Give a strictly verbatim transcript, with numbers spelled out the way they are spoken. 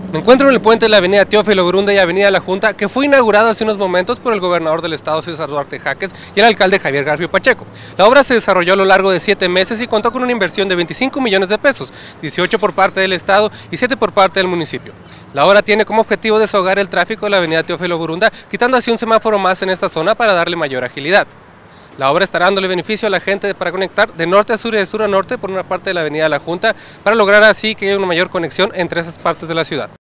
Me encuentro en el puente de la avenida Teófilo Gurunda y avenida La Junta, que fue inaugurado hace unos momentos por el gobernador del estado César Duarte Jaques y el alcalde Javier Garfio Pacheco. La obra se desarrolló a lo largo de siete meses y contó con una inversión de veinticinco millones de pesos, dieciocho por parte del estado y siete por parte del municipio. La obra tiene como objetivo desahogar el tráfico de la avenida Teófilo Gurunda, quitando así un semáforo más en esta zona para darle mayor agilidad. La obra estará dándole beneficio a la gente para conectar de norte a sur y de sur a norte por una parte de la avenida La Junta, para lograr así que haya una mayor conexión entre esas partes de la ciudad.